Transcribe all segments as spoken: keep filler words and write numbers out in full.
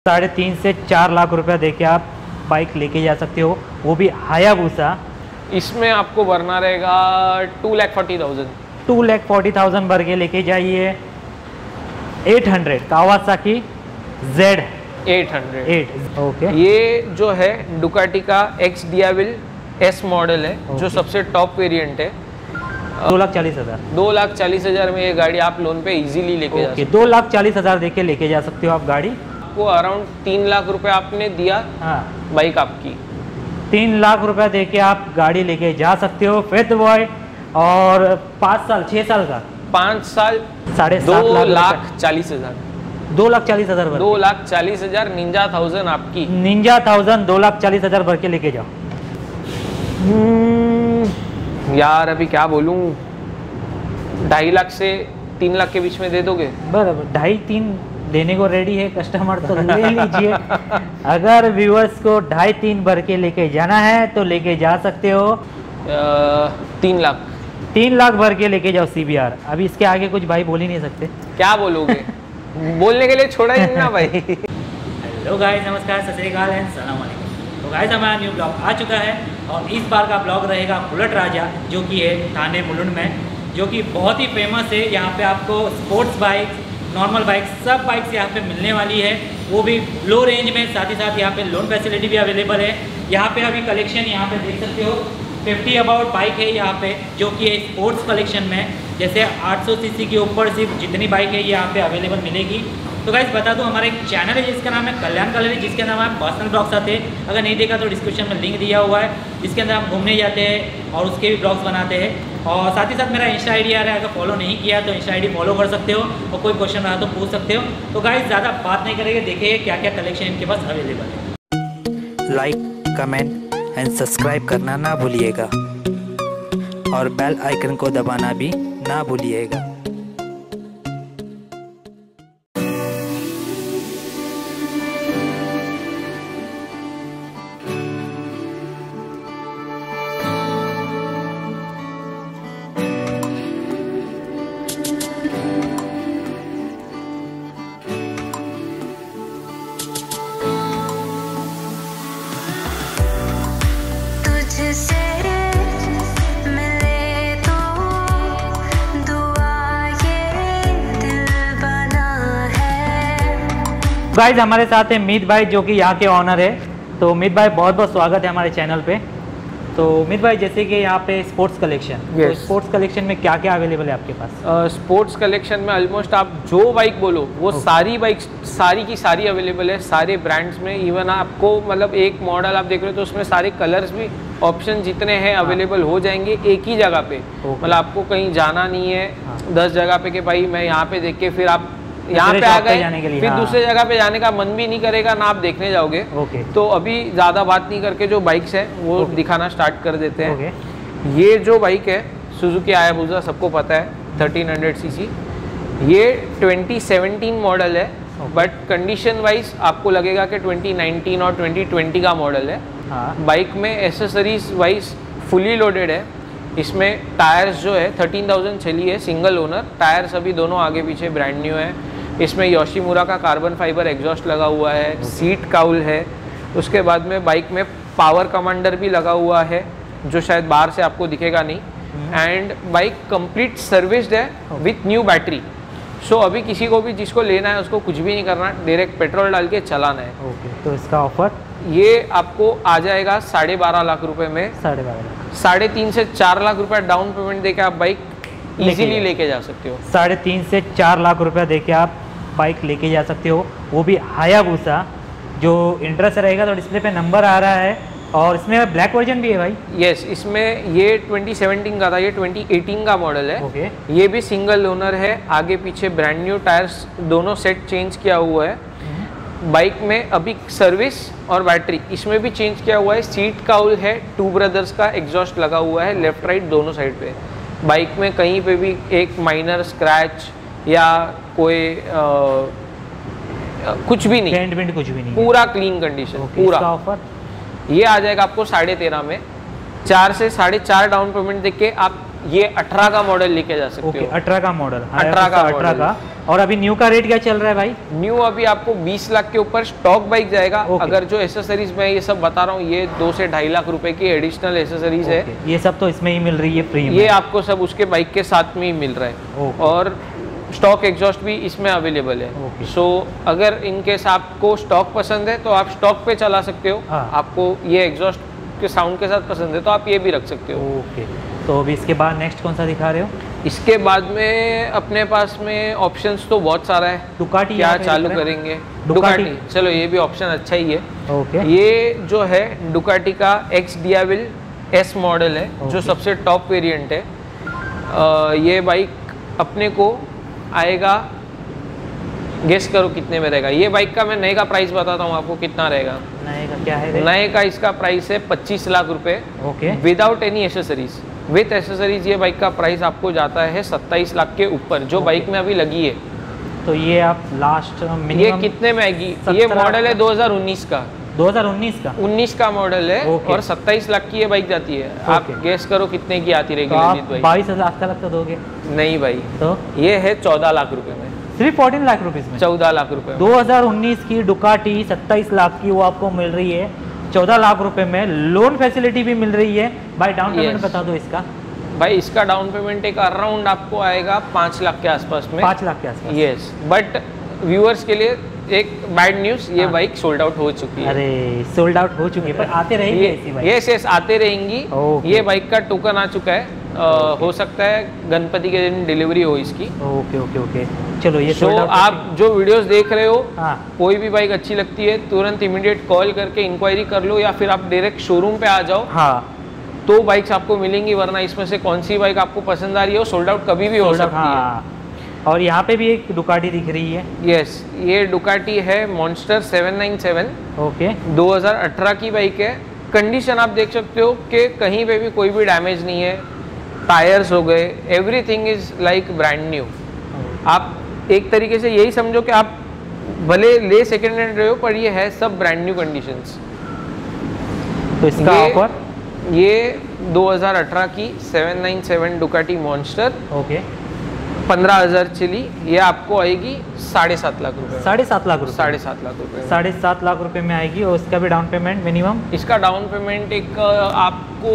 साढ़े तीन से चार लाख रुपया देके आप बाइक लेके जा सकते हो, वो भी हायाबुसा। इसमें आपको भरना रहेगा two lakh forty thousand two lakh forty thousand भर के लेके जाइए। Eight hundred Kawasaki Z eight hundred eight okay. ये जो है डुकाटी का एक्स डियाविल एस मॉडल है, जो सबसे टॉप वेरिएंट है। दो लाख चालीस हजार दो लाख चालीस हजार में ये गाड़ी आप लोन पे इजीली लेके जा सकते दो लाख चालीस हजार देके लेके जा सकते हो आप गाड़ी। आपको अराउंड तीन लाख रुपए आपने दिया, हाँ बाइक आपकी तीन लाख रुपए देके आप गाड़ी लेके जा सकते हो फेथ बॉय। और पाँच साल छः साल का पाँच साल साढ़े दो लाख चालीस हजार दो लाख चालीस हजार दो लाख चालीस हजार निंजा थाउजेंड आपकी निंजा थाउजेंड दो लाख चालीस हजार भर के लेके जाओ। यार अभी क्या बोलूं, ढाई लाख से तीन लाख के बीच में दे दोगे? बराबर ढाई तीन देने को रेडी है कस्टमर, तो ले लीजिए। अगर व्यूअर्स को ढाई तीन भर के लेके जाना है तो लेके जा सकते हो। आ, तीन लाख तीन लाख भर के लेके जाओ सीबीआर। अभी इसके आगे कुछ भाई बोल ही नहीं सकते। क्या बोलोगे? बोलने के लिए छोड़ा ही ना भाई। हेलो गाइस, नमस्कार, सत श्री अकाल एंड सलाम वालेकुम। तो गाइस हमारा न्यू ब्लॉग आ चुका है और इस बार का ब्लॉग रहेगा बुलेट राजा, जो कि है थाने मुलुंड में, जो कि बहुत ही फेमस है। यहाँ पे आपको स्पोर्ट्स बाइक, नॉर्मल बाइक, सब बाइक्स यहाँ पे मिलने वाली है, वो भी लो रेंज में। साथ ही साथ यहाँ पे लोन फैसिलिटी भी अवेलेबल है। यहाँ पे अभी कलेक्शन यहाँ पे देख सकते हो फिफ्टी अबाउट बाइक है यहाँ पे, जो कि है स्पोर्ट्स कलेक्शन में। जैसे आठ सौ सीसी के ऊपर सिर्फ जितनी बाइक है ये यहाँ पे अवेलेबल मिलेगी। तो गाइस बता दूं, हमारा एक चैनल है जिसका नाम है कल्याण कलरी, जिसके अंदर हमारे पर्सनल ब्लॉग्स आते हैं। अगर नहीं देखा तो डिस्क्रिप्शन में लिंक दिया हुआ है, जिसके अंदर हम घूमने जाते हैं और उसके भी ब्लॉग्स बनाते हैं। और साथ ही साथ मेरा इंस्टा आई डी आ रहा है, अगर फॉलो नहीं किया तो इंस्टा आई डी फॉलो कर सकते हो और कोई क्वेश्चन रहा तो पूछ सकते हो। तो गाइस ज़्यादा बात नहीं करेंगे, देखिए क्या क्या कलेक्शन इनके पास अवेलेबल है। लाइक, कमेंट एंड सब्सक्राइब करना ना भूलिएगा और बेल आइकन को दबाना भी ना भूलिएगा। गाइज हमारे साथ है मीत भाई, जो कि यहाँ के ऑनर है। तो मीत भाई बहुत बहुत स्वागत है हमारे चैनल पे। तो मीत भाई, जैसे कि यहाँ पे स्पोर्ट्स कलेक्शन, yes. तो स्पोर्ट्स कलेक्शन में क्या क्या अवेलेबल है आपके पास? स्पोर्ट्स कलेक्शन में ऑलमोस्ट आप जो बाइक बोलो वो okay. सारी बाइक सारी की सारी अवेलेबल है, सारे ब्रांड्स में। इवन आपको मतलब एक मॉडल आप देख रहे हो तो उसमें सारे कलर्स भी, ऑप्शन जितने हैं अवेलेबल हो जाएंगे एक ही जगह पे। okay. मतलब आपको कहीं जाना नहीं है हाँ. दस जगह पे कि भाई मैं यहाँ पे देख के फिर आप यहाँ पे आ गए, फिर हाँ। दूसरे जगह पे जाने का मन भी नहीं करेगा ना आप देखने जाओगे। ओके। तो अभी ज़्यादा बात नहीं करके जो बाइक्स हैं वो ओके। दिखाना स्टार्ट कर देते हैं। ओके। ये जो बाइक है सुजुकी हायाबुसा, सबको पता है, थर्टीन हंड्रेड सीसी। ये ट्वेंटी सेवनटीन मॉडल है, बट कंडीशन वाइज आपको लगेगा कि ट्वेंटी नाइनटीन और ट्वेंटी ट्वेंटी का मॉडल है। हाँ। बाइक में एसेसरीज वाइज फुली लोडेड है। इसमें टायर्स जो है थर्टीन थाउजेंड चली है, सिंगल ओनर टायर्स, अभी दोनों आगे पीछे ब्रांड न्यू है। इसमें योशीमुरा का कार्बन फाइबर एग्जॉस्ट लगा हुआ है, सीट काउल है। उसके बाद में बाइक में पावर कमांडर भी लगा हुआ है, जो शायद बाहर से आपको दिखेगा नहीं। एंड बाइक कंप्लीट सर्विस्ड है विथ न्यू बैटरी। सो अभी किसी को भी जिसको लेना है उसको कुछ भी नहीं करना, डायरेक्ट पेट्रोल डाल के चलाना है। ओके। तो इसका ऑफर ये आपको आ जाएगा साढ़े बारह लाख रुपए में। साढ़े बारह साढ़े तीन से चार लाख रुपए डाउन पेमेंट देके आप बाइक इजीली लेके जा सकते हो। साढ़े तीन से चार लाख रुपया देके आप बाइक लेके जा सकते हो, वो भी हायाबुसा। जो इंटरेस्ट रहेगा तो डिस्प्ले पे नंबर आ रहा है। और इसमें ब्लैक वर्जन भी है भाई? यस, इसमें ये ट्वेंटी सेवनटीन का था, ये ट्वेंटी एटीन का मॉडल है। ओके। ये भी सिंगल ओनर है, आगे पीछे ब्रांड न्यू टायर्स दोनों सेट चेंज किया हुआ है। बाइक में अभी सर्विस और बैटरी इसमें भी चेंज किया हुआ है। सीट काउल है, टू ब्रदर्स का एग्जॉस्ट लगा हुआ है लेफ्ट राइट दोनों साइड पे। बाइक में कहीं पे भी एक माइनर स्क्रैच या कोई आ, कुछ भी नहीं, पेंट पेंट कुछ भी नहीं, पूरा क्लीन कंडीशन। पूरा ऑफर ये आ जाएगा आपको साढ़े तेरह में। चार से साढ़े चार डाउन पेमेंट देके आप ये अठारह का मॉडल लेके जा सकते ओके, हो। अठारह का मॉडल, अठारह का अठारह मॉडल। का। और अभी न्यू का रेट क्या चल रहा है भाई? न्यू अभी आपको बीस लाख के ऊपर स्टॉक बाइक जाएगा। ओके। अगर जो एसेसरीज मैं ये सब बता रहा हूँ, ये दो से ढाई लाख रुपए की एडिशनल एसेसरीज है। ओके, ये सब तो इसमें ही मिल रही है फ्री में? ये आपको सब उसके बाइक के साथ में ही मिल रहा है। ओके। और स्टॉक एग्जॉस्ट भी इसमें अवेलेबल है। ओके। सो अगर इनकेस आपको स्टॉक पसंद है तो आप स्टॉक पे चला सकते हो। हाँ। आपको ये एग्जॉस्ट के साउंड के साथ पसंद है तो आप ये भी रख सकते हो। ओके, तो अभी इसके बाद नेक्स्ट कौन सा दिखा रहे हो? इसके बाद में अपने पास में ऑप्शंस तो बहुत सारा है। डुकाटी क्या यहाँ पे चालू दिख रहा है? करेंगे? डुकाटी। डुकाटी, चलो ये भी ऑप्शन अच्छा ही है। ओके। ये जो है डुकाटी का एक्स डियाविल एस मॉडल है, जो ओके। सबसे टॉप वेरिएंट है। अ, ये बाइक अपने को आएगा, गेस करो कितने में रहेगा। ये बाइक का मैं नए का प्राइस बताता हूँ आपको कितना रहेगा। नए का क्या है? नए का इसका प्राइस है पच्चीस लाख रुपए okay. Without any accessories. With accessories ये बाइक का प्राइस आपको जाता है सत्ताईस लाख के ऊपर, जो बाइक में अभी लगी है। तो ये आप लास्ट ये मिनिमम कितने में आएगी? सत्रह ये मॉडल है दो हज़ार उन्नीस का। दो हज़ार उन्नीस का? उन्नीस का मॉडल है ओके। और सत्ताईस लाख की ये बाइक जाती है। आप ओके। गेस करो कितने की आती रहेगी तो आप रंजीत भाई? बाईस हजार तक तो दोगे? नहीं भाई, तो ये है चौदह लाख रुपए में। सिर्फ चौदह लाख रुपीस में? चौदह लाख रुपए में। दो हज़ार उन्नीस की डुकाटी सत्ताईस लाख की वो आपको मिल रही है चौदह लाख रुपए में। लोन फैसिलिटी भी मिल रही है भाई। Down payment Yes। बता दो इसका। भाई इसका डाउन पेमेंट एक अराउंड आपको आएगा पाँच लाख के आसपास में। पाँच लाख के आसपास? यस, बट व्यूअर्स के लिए एक बैड न्यूज, ये हाँ। बाइक सोल्ड आउट हो चुकी है। अरे सोल्ड आउट हो चुकी है, पर आते रहेंगे ऐसी बाइक? यस यस आते रहेंगी। ओके। ये बाइक का टोकन आ चुका है। आ, हो सकता है गणपति के दिन डिलीवरी हो इसकी। ओके ओके ओके, चलो ये तो sold out आप जो वीडियोस देख रहे हो, हाँ कोई भी बाइक अच्छी लगती है तुरंत इमीडिएट कॉल करके इंक्वायरी कर लो, या फिर आप डायरेक्ट शोरूम पे आ जाओ, हाँ तो बाइक्स आपको मिलेंगी। वरना इसमें से कौन सी बाइक आपको पसंद आ रही है, सोल्ड आउट कभी भी हो sold out, सकती हाँ। और यहाँ पे भी एक डुकाटी दिख रही है। है। यस, ये डुकाटी है Monster seven nine seven, okay. दो हज़ार अठारह की बाइक है। कंडीशन आप देख सकते हो कि कहीं पे भी कोई भी डैमेज नहीं है। टायर्स हो गए, everything is like brand new. आप एक तरीके से यही समझो कि आप भले ले सेकेंड हैंड रहे हो, पर ये है सब ब्रांड न्यू कंडीशंस। तो इसका ये- ऑफर? ये दो हज़ार अठारह की seven nine seven Ducati Monster okay. पंद्रह हजार चली, ये आपको आएगी साढ़े सात लाख रुपए में। साढ़े सात लाख रुपए? साढ़े सात लाख रुपए में। साढ़े सात लाख रुपए में आएगी। और इसका भी डाउन पेमेंट मिनिमम? इसका डाउन पेमेंट एक आपको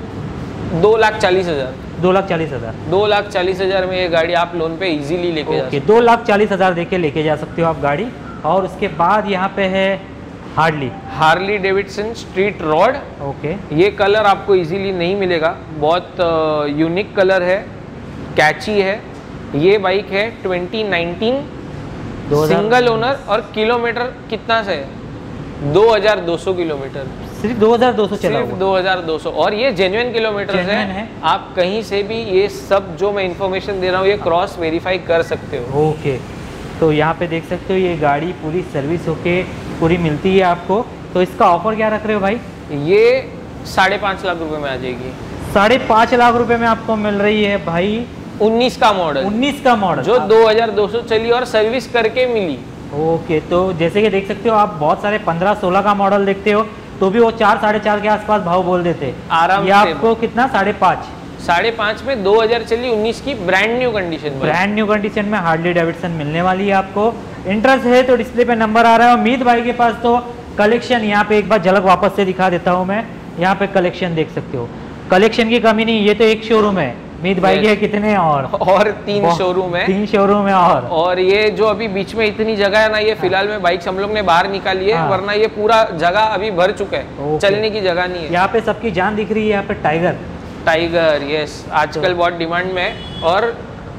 दो लाख चालीस हजार दो लाख चालीस हजार दो लाख चालीस हजार में ये गाड़ी आप लोन पे इजीली लेके जा ओके, सकते दो लाख चालीस हजार देके लेके जा सकते हो आप गाड़ी। और उसके बाद यहाँ पे है हार्डली हो। Harley Davidson Street Rod, okay. ये कलर आपको इजीली नहीं मिलेगा, बहुत यूनिक कलर है, कैची है। ये बाइक है ट्वेंटी नाइनटीन, दो हज़ार सिंगल ओनर, और किलोमीटर कितना से है? दो हज़ार दो सौ किलोमीटर, सिर्फ दो हज़ार दो सौ चला सिर्फ हुआ। दो हज़ार दो सौ, और ये जेन्युइन किलोमीटर Genuine है। है। आप कहीं से भी ये सब जो मैं इंफॉर्मेशन दे रहा हूँ ये क्रॉस वेरीफाई कर सकते हो। ओके, तो यहाँ पे देख सकते हो ये गाड़ी पूरी सर्विस होके पूरी मिलती है आपको। तो इसका ऑफर क्या रख रहे हो भाई? ये साढ़े पाँच लाख रुपए में आ जाएगी। साढ़े पाँच लाख रुपए में आपको मिल रही है भाई। उन्नीस का मॉडल, उन्नीस का मॉडल जो दो हज़ार दो सौ चली और सर्विस करके मिली। ओके, तो जैसे कि देख सकते हो आप बहुत सारे पंद्रह सोलह का मॉडल देखते हो तो भी वो चार साढ़े चार के आसपास भाव बोल देते। आराम ये से। आपको कितना? साढ़े पाँच साढ़े पाँच में दो हज़ार चली उन्नीस की ब्रांड न्यू कंडीशन में। ब्रांड न्यू कंडीशन में हार्ली डेविडसन मिलने वाली है आपको। इंटरेस्ट है तो डिस्प्ले पे नंबर आ रहा है। उम्मीद भाई के पास तो कलेक्शन, यहाँ पे एक बार झलक वापस से दिखा देता हूँ मैं। यहाँ पे कलेक्शन देख सकते हो, कलेक्शन की कमी नहीं। ये तो एक शोरूम है मीत भाई Yes. के, कितने और और तीन बहुत- शोरूम है। तीन शोरूम है। और और ये जो अभी बीच में इतनी जगह है ना, ये फिलहाल में बाइक्स हम लोग ने बाहर निकाली है, हाँ। वरना ये पूरा जगह अभी भर चुका है, ओके। चलने की जगह नहीं है। यहाँ पे सबकी जान दिख रही है। यहाँ पे टाइगर टाइगर, यस, आजकल तो- बहुत डिमांड में है। और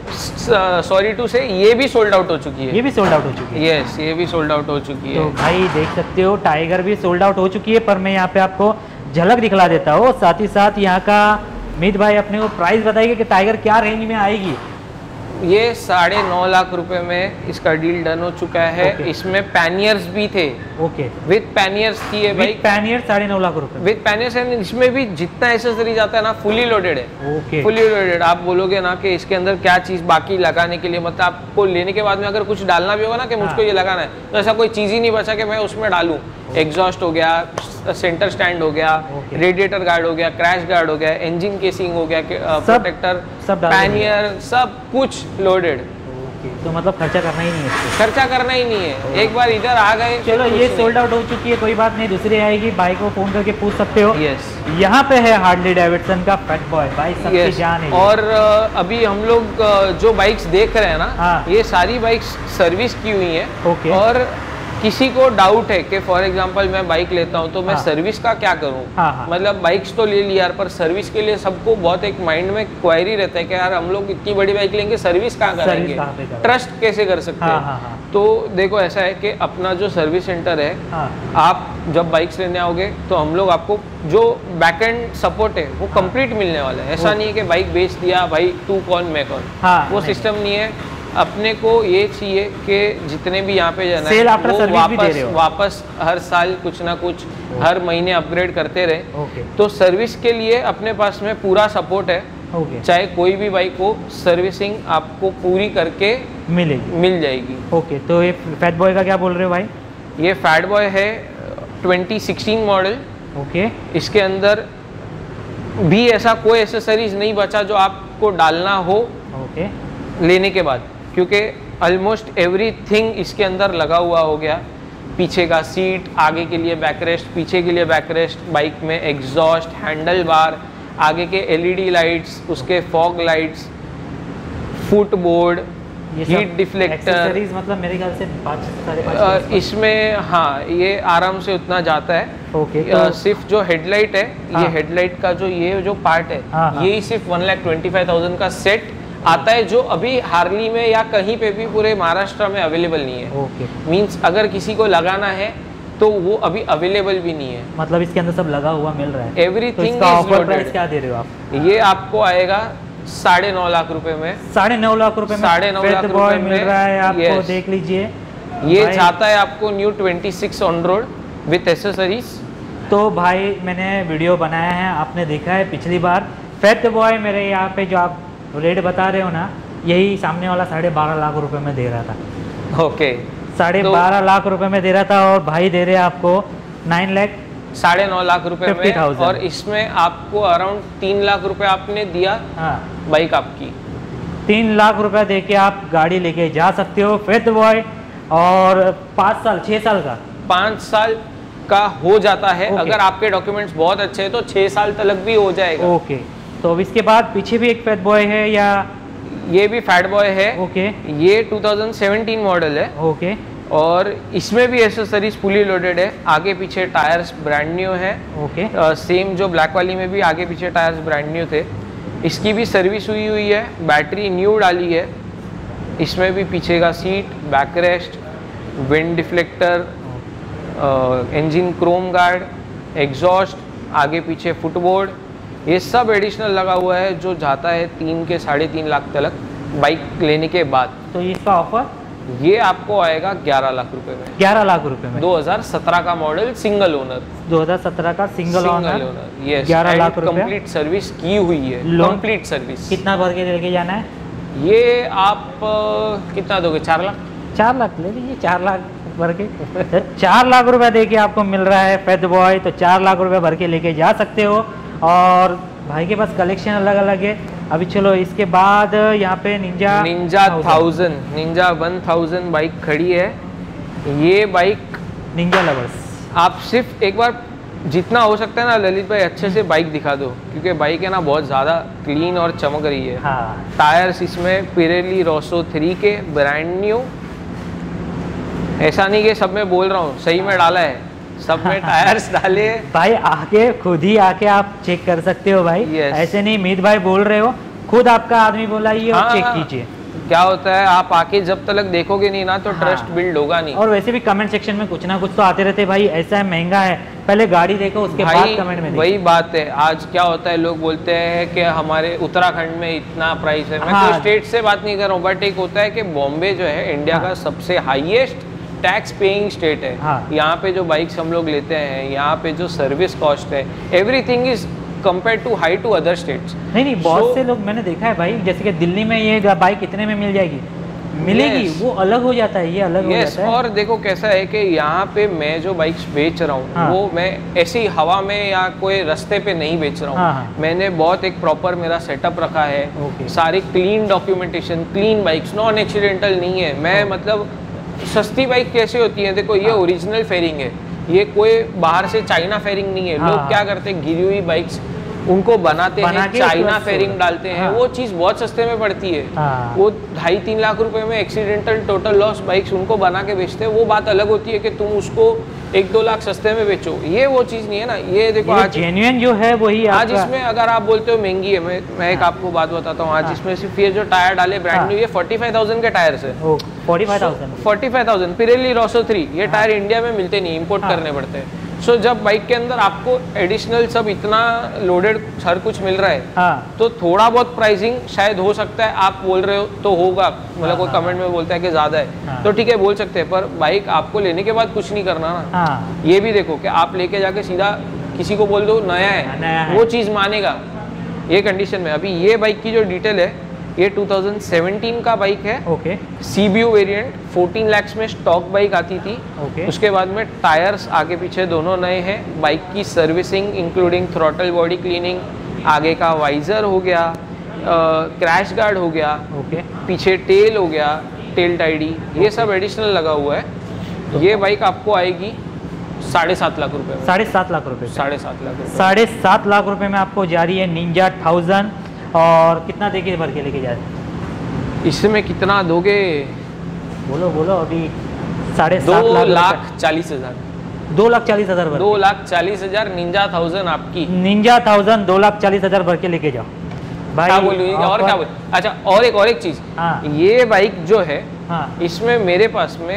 सॉरी टू से ये भी सोल्ड आउट हो चुकी है। ये भी सोल्ड आउट हो चुकी है। यस, ये भी सोल्ड आउट हो चुकी तो है। भाई देख सकते हो टाइगर भी सोल्ड आउट हो चुकी है। पर मैं यहाँ पे आपको झलक दिखला देता हूँ। साथ ही साथ यहाँ का मीत भाई अपने को प्राइस बताइए कि टाइगर क्या रेंज में आएगी। ये साढ़े नौ लाख रुपए में इसका डील डन हो चुका है। ओके। इसमें पैनियर्स भी थे, ओके, विद पैनियर्स की है बाइक। पैनियर साढ़े नौ लाख रुपए विद पैनियर्स एंड इसमें भी जितना एसेसरीज आता है ना फुली लोडेड है। Okay, fully loaded. आप बोलोगे ना कि इसके अंदर क्या चीज बाकी लगाने के लिए, मतलब आपको लेने के बाद में अगर कुछ डालना भी होगा ना कि मुझको हाँ। ये लगाना है, तो ऐसा कोई चीज ही नहीं बचा कि मैं उसमें डालूं। एग्जॉस्ट हो गया, सेंटर स्टैंड हो गया, रेडिएटर गार्ड हो गया, क्रैश गार्ड हो गया, इंजन केसिंग हो गया, प्रोटेक्टर, पैनियर, सब कुछ लोडेड। तो मतलब खर्चा करना ही नहीं है, खर्चा करना ही नहीं है, एक बार इधर आ गए। चलो ये सोल्ड आउट हो चुकी है, कोई बात नहीं, दूसरी आएगी, बाइक को फोन करके पूछ सकते हो। यस, यहाँ पे है हार्ले डेविडसन का फैट बॉय बाइक, सबकी जान है। और अभी हम लोग जो बाइक्स देख रहे हैं ना, हाँ। ये सारी बाइक्स सर्विस की हुई है। ओके। और किसी को डाउट है कि फॉर एग्जांपल मैं बाइक लेता हूँ तो मैं हाँ। सर्विस का क्या करूँ, हाँ, हाँ। मतलब बाइक्स तो ले ली यार, पर सर्विस के लिए सबको बहुत एक माइंड में क्वेरी रहता है कि यार हम लोग इतनी बड़ी बाइक लेंगे, सर्विस कहाँ करेंगे, ट्रस्ट कैसे कर सकते हाँ, हैं। हाँ, हाँ। तो देखो ऐसा है कि अपना जो सर्विस सेंटर है, हाँ। आप जब बाइक्स लेने आओगे तो हम लोग आपको जो बैक एंड सपोर्ट है वो कंप्लीट मिलने वाला है। ऐसा नहीं है कि बाइक बेच दिया भाई तू कौन मैं कौन, हाँ, वो नहीं। सिस्टम नहीं है। अपने को ये चाहिए कि जितने भी यहाँ पे जाना Sale है after वो service भी दे वापस रहे हो। वापस हर साल कुछ ना कुछ हर महीने अपग्रेड करते रहे। ओके, तो सर्विस के लिए अपने पास में पूरा सपोर्ट है। ओके, चाहे कोई भी बाइक हो, सर्विसिंग आपको पूरी करके मिलेगी, मिल जाएगी। ओके। तो ये फैट बॉय का क्या बोल रहे हो भाई? ये फैट बॉय है ट्वेंटी सिक्सटीन मॉडल। ओके, इसके अंदर भी ऐसा कोई एसेसरीज नहीं बचा जो आपको डालना हो ओके, लेने के बाद, क्योंकि ऑलमोस्ट एवरीथिंग इसके अंदर लगा हुआ हो गया। पीछे का सीट, आगे के लिए बैकरेस्ट, पीछे के लिए बैकरेस्ट, बाइक में एग्जॉस्ट, हैंडल बार, आगे के एलईडी लाइट्स, उसके fog lights, footboard, heat deflector, मतलब मेरे ख्याल से पाँच साढ़े अ, पाँच इसमें हाँ ये आराम से उतना जाता है। ओके, अ, तो सिर्फ जो हेडलाइट है, हाँ। ये हेडलाइट का जो ये जो पार्ट है, हाँ, हाँ। ये ही सिर्फ one lakh twenty five thousand का सेट आता है, जो अभी हार्ली में या कहीं पे भी पूरे महाराष्ट्र में अवेलेबल नहीं है। ओके, मींस अगर किसी को लगाना है तो वो अभी अवेलेबल भी नहीं है। मतलब इसके अंदर सब लगा हुआ मिल रहा है। तो एवरीथिंग इसका इज ऑफर प्राइस लोडेड। क्या दे रहे हो आप? ये आपको आएगा साढ़े नौ लाख रुपए में। साढ़े नौ लाख रुपए में साढ़े नौ लाख फैट बॉय रुपए मिल में, रहा है आपको, yes। देख लीजिए। ये भाई- जाता है आपको new twenty six on road with accessories. तो भाई मैंने वीडियो बनाया है, आपने देखा है पिछली बार। फैट बॉय मेरे यहाँ पे जो आप रेट बता रहे हो ना, यही सामने वाला साढ़े बारह लाख रुपए में दे रहा था। ओके, साढ़े तो- बारह लाख रुपए में दे रहा था, और भाई दे रहे हैं आपको नाइन लाख साढ़े नौ लाख रुपए फिफ्टी में, थाउजेंड। और इसमें आपको अराउंड तीन लाख रुपए आपने दिया हाँ, बाइक आपकी। तीन लाख रुपया दे के आप गाड़ी लेके जा सकते हो फैट बॉय। और पाँच साल छः साल का पाँच साल का हो जाता है। ओके। अगर आपके डॉक्यूमेंट्स बहुत अच्छे हैं तो छः साल तक भी हो जाएगा। ओके, तो अब इसके बाद पीछे भी एक फैट बॉय है या? ये भी फैट बॉय है। ओके, ये टू थाउजेंड सेवेंटीन मॉडल है, ओके, और इसमें भी एसेसरीज फुली लोडेड है। आगे पीछे टायर्स ब्रांड न्यू है। ओके, सेम जो ब्लैक वाली में भी आगे पीछे टायर्स ब्रांड न्यू थे, इसकी भी सर्विस हुई हुई है। बैटरी न्यू डाली है। इसमें भी पीछे का seat, backrest, wind deflector, engine chrome guard, exhaust, आगे पीछे फुटबोर्ड, ये सब एडिशनल लगा हुआ है, जो जाता है तीन के साढ़े तीन लाख तक बाइक लेने के बाद। तो इसका ऑफर ये आपको आएगा ग्यारह लाख रुपए में। ग्यारह लाख रुपए में दो हज़ार सत्रह का मॉडल, सिंगल ओनर। दो हज़ार सत्रह का सिंगल ओनर, यस, ग्यारह लाख रुपए। कंप्लीट सर्विस की हुई है, लोन- कंप्लीट सर्विस। कितना भर के लेके जाना है? ये आप अ, कितना दोगे? चार लाख। चार लाख ले लीजिए, चार लाख भर के तो चार लाख रुपए दे के आपको मिल रहा है फैट बॉय, तो चार लाख रुपए भर के लेके जा सकते हो। और भाई के पास कलेक्शन अलग अलग है। अभी चलो इसके बाद यहाँ पे Ninja Ninja thousand, Ninja one thousand bike खड़ी है। ये बाइक निंजा लवर्स, आप सिर्फ एक बार जितना हो सकता है ना ललित भाई अच्छे से बाइक दिखा दो, क्योंकि बाइक है ना बहुत ज़्यादा क्लीन और चमक रही है। हाँ, टायर्स इसमें पिरेली रोसो थ्री के ब्रांड न्यू। ऐसा नहीं कि सब में बोल रहा हूँ, सही में डाला है, सब में टायर्स डाले। भाई आके खुद ही आके आप चेक कर सकते हो भाई। Yes. ऐसे नहीं मीत भाई बोल रहे हो, खुद आपका आदमी बोला ये, और हाँ, चेक कीजिए। क्या होता है, आप आके जब तक देखोगे नहीं ना तो हाँ। ट्रस्ट बिल्ड होगा नहीं। और वैसे भी कमेंट सेक्शन में कुछ ना कुछ तो आते रहते भाई, ऐसा है महंगा है, पहले गाड़ी देखो उसके बाद भाई कमेंट में वही देखो। बात है। आज क्या होता है, लोग बोलते हैं कि हमारे उत्तराखंड में इतना प्राइस है। मैं हाँ। तो स्टेट से बात नहीं कर रहा हूँ, बट एक होता है कि बॉम्बे जो है इंडिया हाँ। का सबसे हाईएस्ट टैक्स पेइंग स्टेट है। हाँ। यहाँ पे जो बाइक्स हम लोग लेते हैं, यहाँ पे जो सर्विस कॉस्ट है, everything is compare to high to other states. नहीं नहीं बहुत So- से लोग मैंने देखा है भाई, जैसे कि दिल्ली में ये बाइक इतने में मिल जाएगी, मिलेगी, Yes. वो अलग हो जाता है, ये अलग हो यस जाता है। और देखो कैसा है कि यहाँ पे मैं जो बाइक्स बेच रहा हूँ हाँ। वो मैं ऐसी हवा में या कोई रास्ते पे नहीं बेच रहा हूँ। हाँ, हाँ। मैंने बहुत एक प्रॉपर मेरा सेटअप रखा है। Okay. सारी clean documentation, clean bikes, non accidental नहीं है। मैं मतलब सस्ती बाइक कैसे होती है, देखो ये हाँ। ओरिजिनल फेयरिंग है, ये कोई बाहर से चाइना फेयरिंग नहीं है। हाँ, लोग हाँ। क्या करते हैं, गिरी हुई बाइक्स उनको बनाते बना हैं, के चाइना उसको- फेयरिंग डालते हैं, हाँ। वो चीज़ बहुत सस्ते में पड़ती है। हाँ। वो ढाई तीन लाख रुपए में एक्सीडेंटल टोटल लॉस बाइक्स उनको बना के बेचते हैं। वो बात अलग होती है कि तुम उसको एक दो लाख सस्ते में बेचो, ये वो चीज़ नहीं है ना। ये देखो आज जेन्युइन जो है वही आज आपका- इसमें अगर आप बोलते हो महंगी है, मैं मैं एक आपको बात बताता हूँ। आज हाँ। इसमें सिर्फ ये जो टायर डाले ब्रांड हाँ। न्यू, ये फोर्टी फाइव थाउजेंड के टायर्स है। ओ forty five thousand forty five thousand Pirelli Rosso three, ये हाँ। टायर इंडिया में मिलते नहीं, इंपोर्ट हाँ। करने पड़ते हैं। सो जब बाइक के अंदर आपको एडिशनल सब इतना लोडेड हर कुछ मिल रहा है, हाँ तो थोड़ा बहुत प्राइसिंग शायद हो सकता है। आप बोल रहे हो तो होगा, मतलब हाँ, कोई हाँ, कमेंट में बोलता है कि ज़्यादा है, हाँ। तो ठीक है बोल सकते हैं, पर बाइक आपको लेने के बाद कुछ नहीं करना ना। हाँ ये भी देखो कि आप लेके जाके सीधा किसी को बोल दो नया है, नया है। वो चीज़ मानेगा ये कंडीशन में। अभी ये बाइक की जो डिटेल है, ये टू थाउजेंड सेवेंटीन का बाइक है, okay C B U variant, fourteen lakh में स्टॉक बाइक आती थी। ओके उसके बाद में टायर्स आगे पीछे दोनों नए हैं। बाइक की servicing including throttle body cleaning, आगे का वाइजर हो गया, क्रैश गार्ड हो गया, ओके पीछे टेल हो गया, टेल टाइडी, ये सब एडिशनल लगा हुआ है। ये बाइक आपको आएगी साढ़े सात लाख रुपए में। साढ़े सात लाख रुपए साढ़े सात लाख रुपए साढ़े सात लाख रुपए में आपको जा रही है निंजा थाउजेंड। और कितना देके भर के लेके जा रहे हैं? इसमें कितना दोगे? बोलो बोलो अभी साढ़े दो सात लाख लाख चालीस हजार रुपए- दो लाख चालीस हजार भर दो लाख चालीस हजार निंजा थाउजेंड आपकी। निंजा थाउजेंड दो लाख चालीस हजार भर के लेके जाओ भाई। क्या बोलूँ और ऑफर- क्या बोल अच्छा और एक और एक चीज, हाँ। ये बाइक जो है हाँ इसमें मेरे पास में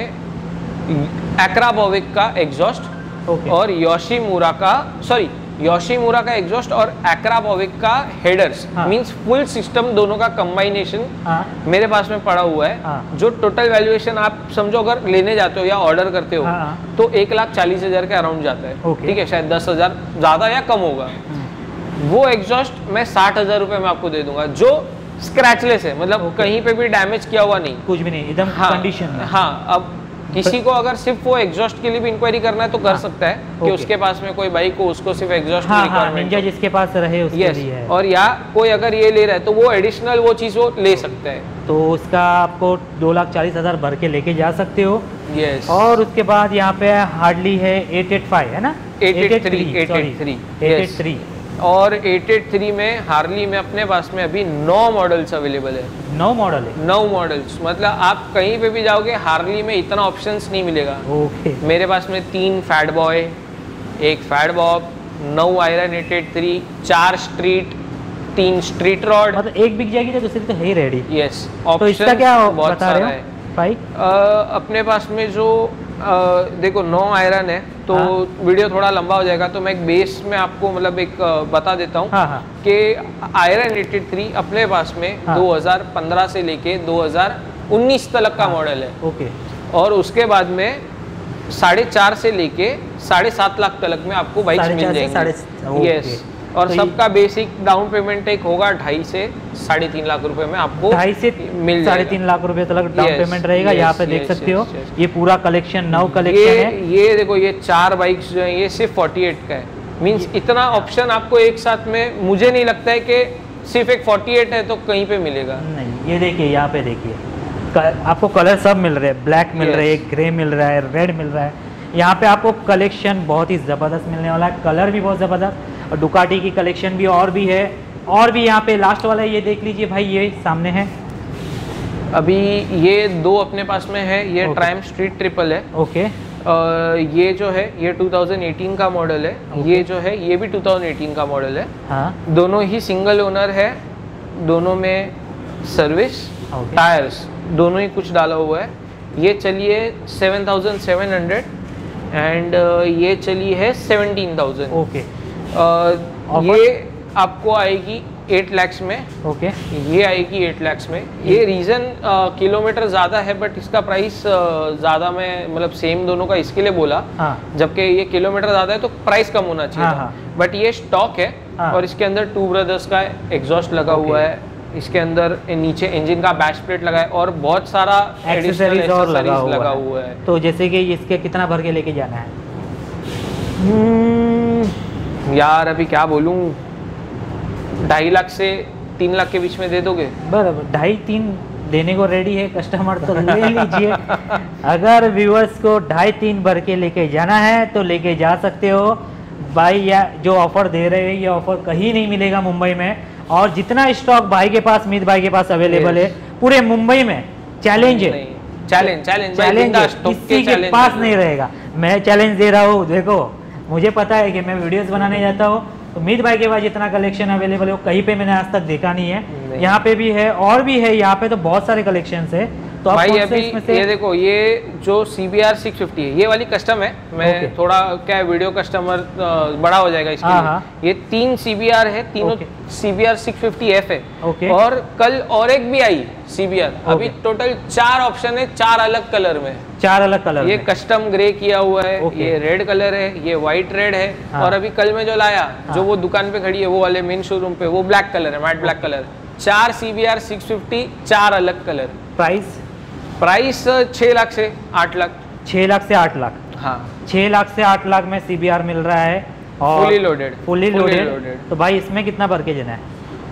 एक्राबोविक का एग्जॉस्ट ओके और योशीमुरा का सॉरी योशीमुरा का एग्जॉस्ट और एक्राबोविक का हेडर्स, हाँ। मींस फुल सिस्टम दोनों का कंबाइनेशन हाँ मेरे पास में पड़ा हुआ है। हाँ। जो टोटल वैल्यूएशन आप समझो अगर लेने जाते हो या ऑर्डर करते हो, हाँ। तो एक लाख चालीस हजार के अराउंड जाता है। ओके। ठीक है, शायद दस हजार ज्यादा या कम होगा। हम्म, वो एग्जॉस्ट मैं साठ हजार रुपए में आपको दे दूंगा, जो स्क्रैचलेस है, मतलब ओके। कहीं पे भी डैमेज किया हुआ नहीं। कुछ भी नहीं, एकदम हाँ कंडीशन में। हाँ, अब किसी को अगर सिर्फ वो एग्जॉस्ट के लिए भी इंक्वायरी करना है तो कर हाँ, सकता है कि ओके। उसके पास में कोई बाइक हो, उसको सिर्फ एग्जॉस्ट की हाँ हाँ रिक्वायरमेंट निंजा जिसके पास रहे उसके यस, लिए है। और या कोई अगर ये ले रहा है तो वो एडिशनल वो चीज़ वो ले सकता है। तो उसका आपको दो लाख चालीस हजार भर के लेके जा सकते हो। यस, और उसके बाद यहाँ पे हार्डली है एट एट फाइव है ना, eight eight three, eight eight three, eight eight yes। Three और एट एट थ्री में हार्ली में अपने पास में अभी नौ मॉडल्स अवेलेबल है। नौ मॉडल है। नौ मॉडल्स, मतलब आप कहीं पे भी जाओगे हार्ली में इतना ऑप्शंस नहीं मिलेगा। ओके मेरे पास में तीन फैट बॉय, एक फैट बॉब, नौ आयरन एट एट थ्री, चार स्ट्रीट, तीन स्ट्रीट रॉड। मतलब एक बिक जाएगी तो दूसरी तो है ही रेडी। यस, तो इसका क्या बहुत बता सारा रहे है। हो भाई? अ, अपने पास में जो अ, देखो नौ आयरन है तो हाँ। वीडियो थोड़ा लंबा हो जाएगा, तो मैं एक बेस में आपको मतलब एक अ, बता देता हूँ हाँ हाँ कि आयरन एट एट थ्री अपने पास में हाँ। दो हज़ार पंद्रह से लेके दो हज़ार उन्नीस तक का मॉडल है। ओके और उसके बाद में साढ़े चार से लेके साढ़े सात लाख तक में आपको बाइक्स साढ़े मिल चार से जाएंगे। साढ़े- ओके। यस, और तो सबका बेसिक डाउन पेमेंट एक होगा ढाई से साढ़े तीन लाख रुपए में आपको ढाई से मिल साढ़े जाएगा। तीन लाख रुपए तक डाउन Yes, पेमेंट रहेगा। yes, यहाँ पे देख yes, सकते हो yes, yes। ये पूरा कलेक्शन नौ ये कलेक्शन है। ये देखो ये चार बाइक्स जो है ये सिर्फ अड़तालीस का है, मींस इतना ऑप्शन आपको एक साथ में मुझे नहीं लगता है कि सिर्फ एक अड़तालीस है तो कहीं पे मिलेगा। नहीं ये देखिए यहाँ पे देखिए क- आपको कलर सब मिल रहे हैं, ब्लैक मिल Yes। रहे हैं, ग्रे मिल रहा है, रेड मिल रहा है। यहाँ पे आपको कलेक्शन बहुत ही ज़बरदस्त मिलने वाला है, कलर भी बहुत ज़बरदस्त, और डुकाटी की कलेक्शन भी और भी है। और भी यहाँ पे लास्ट वाला ये देख लीजिए भाई, ये सामने है। अभी ये दो अपने पास में है, ये Okay। ट्राइम स्ट्रीट ट्रिपल है। ओके अ, ये जो है ये टू थाउजेंड एटीन का मॉडल है। Okay। ये जो है ये भी टू थाउजेंड एटीन का मॉडल है। हाँ दोनों ही सिंगल ओनर है, दोनों में सर्विस Okay। टायर्स दोनों ही कुछ डाला हुआ है। ये चलिए seven thousand seven hundred and ये चली है सेवनटीन थाउजेंड। ओके ये आपको आएगी एट लैक्स में, ओके ये आएगी एट लैक्स में। ये रीज़न किलोमीटर ज़्यादा है बट इसका प्राइस ज़्यादा में मतलब सेम दोनों का इसके लिए बोला, हाँ जबकि ये किलोमीटर ज़्यादा है तो प्राइस कम होना चाहिए हाँ, था। हाँ। बट ये स्टॉक है हाँ। और इसके अंदर टू ब्रदर्स का एग्जॉस्ट लगा हुआ है, इसके अंदर नीचे इंजन का बैश प्लेट लगा है और बहुत सारा एक्सेसरीज और लगा हुआ, लगा है। हुआ है। तो जैसे कि इसके कितना भर के लेके जाना है? हम्म, यार अभी क्या बोलूँ, ढाई लाख से तीन लाख के बीच में दे दोगे? बराबर, ढाई तीन देने को रेडी है कस्टमर तो ले लीजिए। अगर व्यूअर्स को ढाई तीन भर के लेके जाना है तो लेके जा सकते हो भाई। या जो ऑफर दे रहे हैं ये ऑफर कहीं नहीं मिलेगा मुंबई में, और जितना स्टॉक भाई के पास, मीत भाई के पास अवेलेबल है पूरे मुंबई में, चैलेंज है, चैलेंज चैलेंज चैलेंज किसी के पास नहीं रहेगा। मैं चैलेंज दे रहा हूँ, देखो मुझे पता है कि मैं वीडियोस बनाने जाता हूँ तो मीत भाई के पास जितना कलेक्शन अवेलेबल है वो कहीं पे मैंने आज तक देखा नहीं है। यहाँ पे भी है और भी है, यहाँ पे तो बहुत सारे कलेक्शंस है। तो आप भाई कौन से अभी इसमें से? ये देखो, ये जो C B R six fifty है ये वाली कस्टम है। मैं Okay. थोड़ा क्या है, वीडियो कस्टमर बड़ा हो जाएगा इसके हाँ, लिए। हाँ। ये तीन सी बी आर है, तीनों Okay. C B R six fifty F है। Okay. और कल और एक भी आई सी बी आर। अभी Okay. टोटल चार ऑप्शन है, चार अलग कलर में। चार अलग कलर ये में। कस्टम ग्रे किया हुआ है, Okay. ये रेड कलर है, ये व्हाइट रेड है। हाँ। और अभी कल में जो लाया, हाँ। जो वो दुकान पे खड़ी है वो वाले मेन शोरूम पे, वो ब्लैक कलर है, मैट ब्लैक कलर। चार C B R six fifty, चार अलग कलर। प्राइस प्राइस छह लाख से आठ लाख। छह लाख से आठ लाख। हाँ, छह लाख से आठ लाख में सीबीआर मिल रहा है और फुली लोडेड। Fully loaded. तो भाई इसमें कितना भर के जाना है?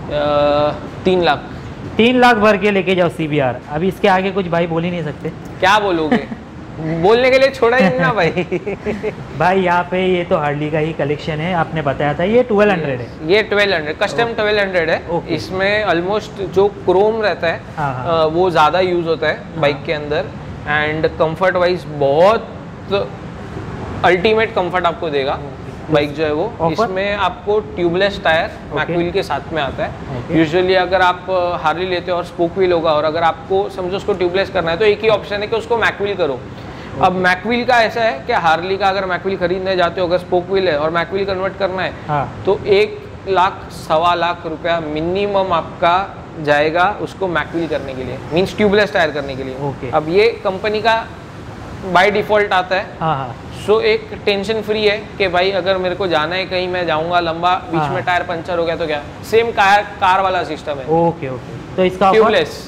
तीन लाख। तीन लाख भर के लेके जाओ सीबीआर। अभी इसके आगे कुछ भाई बोल ही नहीं सकते। क्या बोलोगे? बोलने के लिए छोड़ा ही नहीं ना भाई। भाई यहाँ पे ये तो हार्डली का ही कलेक्शन है, आपने बताया था ये ट्वेल्व हंड्रेड है। ये twelve hundred custom twelve hundred है। Okay. इसमें ऑलमोस्ट जो क्रोम रहता है हाँ, हाँ। अ, वो ज़्यादा यूज होता है बाइक के अंदर। एंड कंफर्ट वाइज बहुत अल्टीमेट कंफर्ट आपको देगा बाइक जो है वो। Offer? इसमें आपको ट्यूबलेस टायर मैकविल के साथ में आता है। Okay. यूजुअली अगर आप हार्ली लेते हो और स्पोक व्हील होगा, और अगर आपको समझो उसको ट्यूबलेस करना है तो एक ही ऑप्शन है कि उसको मैकविल करो। अब मैकविल का ऐसा है कि हार्ली का अगर मैकविल खरीदने जाते हो, अगर स्पोक व्हील है और मैकविल कन्वर्ट करना है, हाँ। तो एक लाख सवा लाख रुपया मिनिमम आपका जाएगा उसको मैकविल करने के लिए, मीन्स ट्यूबलेस टायर करने के लिए। Okay. अब ये कंपनी का बाय डिफॉल्ट आता है। हाँ हाँ सो एक टेंशन फ्री है कि भाई अगर मेरे को जाना है कहीं, मैं जाऊंगा लंबा, बीच हाँ। में टायर पंचर हो गया तो क्या, सेम कार कार वाला सिस्टम है, ओके ओके। तो इसका offer? ट्यूबलेस।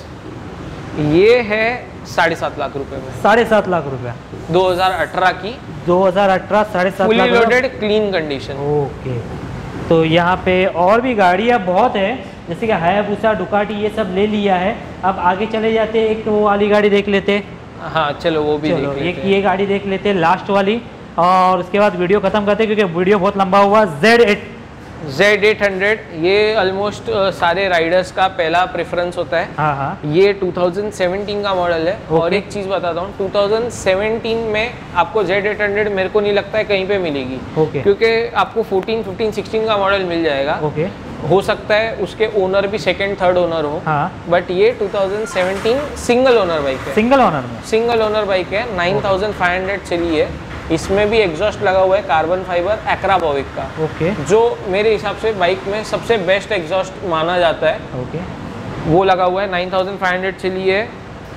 ये है साढ़े सात लाख रुपए में, साढ़े सात लाख रुपया दो हज़ार अठारह की, दो हजार अठारह साढ़े सात फुली लाख रुपया। Loaded clean condition. ओके। तो यहाँ पे और भी गाड़ियाँ बहुत है, जैसे कि हायाबुसा, डुकाटी, ये सब ले लिया है। अब आगे चले जाते हैं, एक तो वो वाली गाड़ी देख लेते। हाँ चलो वो भी चलो देख एक लेते हैं। ये गाड़ी देख लेते हैं लास्ट वाली, और उसके बाद वीडियो खत्म करते हैं क्योंकि वीडियो बहुत लंबा हुआ। Z eight Z eight hundred, ये ऑलमोस्ट सारे राइडर्स का पहला प्रेफरेंस होता है। हाँ हाँ ये टू थाउज़ेंड सेवेंटीन का मॉडल है। Okay. और एक चीज़ बताता हूँ, टू थाउज़ेंड सेवेंटीन में आपको जेड एट हंड्रेड मेरे को नहीं लगता है कहीं पे मिलेगी। Okay. क्योंकि आपको फोर्टीन, फिफ्टीन, सिक्सटीन का मॉडल मिल जाएगा। ओके। हो सकता है उसके ओनर भी सेकंड थर्ड ओनर हो। हाँ। बट ये two thousand seventeen single owner bike है। सिंगल ओनर में सिंगल ओनर बाइक है, नाइन थाउज़ेंड फाइव हंड्रेड चली है। इसमें भी एग्जॉस्ट लगा हुआ है कार्बन फाइबर एक्राबोविक का, ओके जो मेरे हिसाब से बाइक में सबसे बेस्ट एग्जॉस्ट माना जाता है। ओके। वो लगा हुआ है, नाइन थाउज़ेंड फाइव हंड्रेड चली है।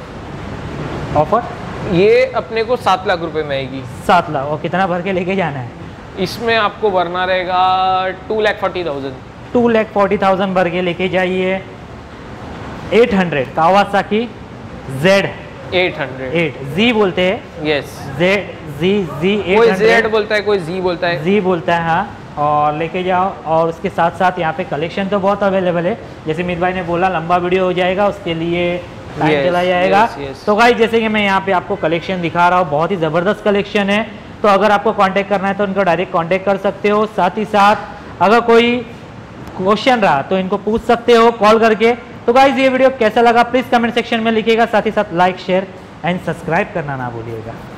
ऑफर ये अपने को सात लाख रुपए में आएगी। सात लाख। और कितना भर के लेके जाना है? इसमें आपको भरना रहेगा two lakh forty thousand. Two lakh forty thousand भर के लेके जाइए। Eight hundred Kawasaki Z eight hundred eight जी बोलते हैं, यस। जेड जी जी कोई एट जेड हंड्रेड बोलता है, कोई जी बोलता है। जी बोलता है। हाँ, और लेके जाओ। और उसके साथ साथ यहाँ पे कलेक्शन तो बहुत अवेलेबल है, जैसे मीत भाई ने बोला लंबा वीडियो हो जाएगा, उसके लिए टाइम Yes, चला जाएगा। yes, yes. तो भाई जैसे कि मैं यहाँ पे आपको कलेक्शन दिखा रहा हूँ, बहुत ही ज़बरदस्त कलेक्शन है। तो अगर आपको कांटेक्ट करना है तो इनको डायरेक्ट कांटेक्ट कर सकते हो। साथ ही साथ अगर कोई क्वेश्चन रहा तो इनको पूछ सकते हो कॉल करके। तो गाइज ये वीडियो कैसा लगा प्लीज़ कमेंट सेक्शन में लिखिएगा। साथ ही साथ लाइक शेयर एंड सब्सक्राइब करना ना भूलिएगा।